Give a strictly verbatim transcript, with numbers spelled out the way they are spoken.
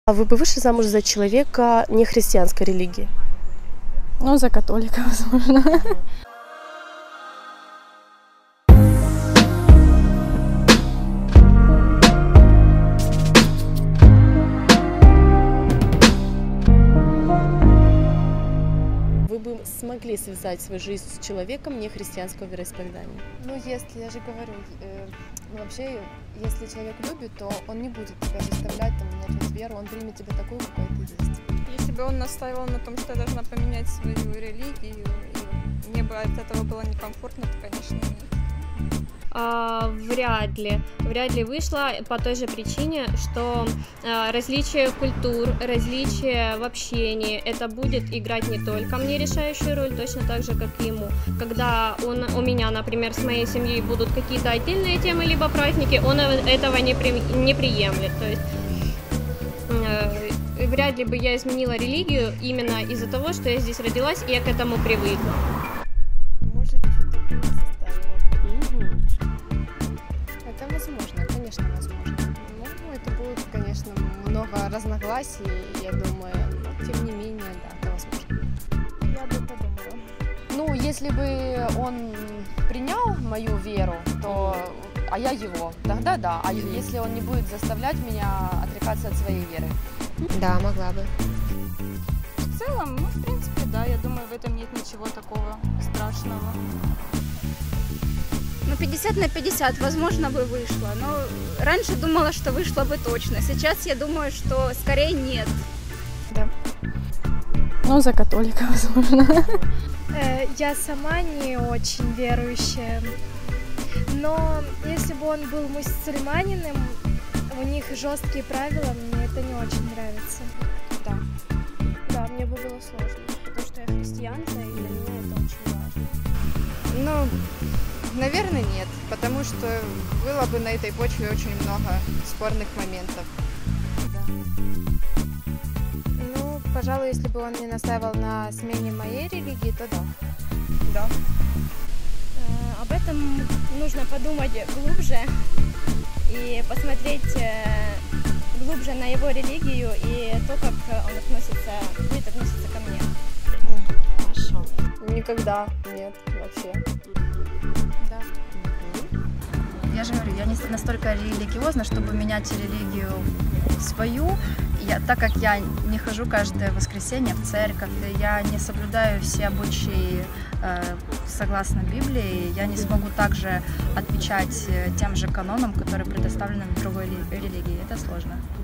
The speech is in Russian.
А вы бы вышли замуж за человека нехристианской религии? Ну, за католика, возможно. Вы бы смогли связать свою жизнь с человеком нехристианского вероисповедания? Ну, если, я же говорю, э, ну, вообще, если человек любит, то он не будет тебя заставлять там, менять веру, он примет тебя такой, какой ты есть. Если бы он настаивал на том, что я должна поменять свою религию, и мне бы от этого было некомфортно, то, конечно, нет. А, вряд ли. Вряд ли вышла по той же причине, что а, различие культур, различие в общении, это будет играть не только мне решающую роль, точно так же, как и ему. Когда он, у меня, например, с моей семьей будут какие-то отдельные темы, либо праздники, он этого не, при, не приемлет. То есть э, вряд ли бы я изменила религию именно из-за того, что я здесь родилась, и я к этому привыкла. Может, что-то не составило. Это возможно, конечно, возможно. Ну, это будет, конечно, много разногласий, я думаю, но тем не менее, да, это возможно. Я бы подумала. Ну, если бы он принял мою веру, то, а я его, тогда да. А если он не будет заставлять меня отрекаться от своей веры? Да, могла бы. В целом, ну, в принципе, да, я думаю, в этом нет ничего такого страшного. Ну, пятьдесят на пятьдесят, возможно, бы вышло. Но раньше думала, что вышло бы точно. Сейчас я думаю, что скорее нет. Да. Ну, за католика, возможно. Я сама не очень верующая, но если бы он был мусульманином, у них жесткие правила, мне это не очень нравится. Да. Да, мне бы было сложно, потому что я христианка, и для меня это очень важно. Ну, наверное, нет, потому что было бы на этой почве очень много спорных моментов. Да. Ну, пожалуй, если бы он не настаивал на смене моей религии, то да. Да. Э, об этом нужно подумать глубже и посмотреть э, глубже на его религию и то, как он относится, будет относиться ко мне. Хорошо. Никогда нет вообще. Да. Я же говорю, я не настолько религиозна, чтобы менять религию свою. Я, так как я не хожу каждое воскресенье в церковь, я не соблюдаю все обычаи э, согласно Библии, я не смогу также отвечать тем же канонам, которые предоставлены в другой религии. Это сложно.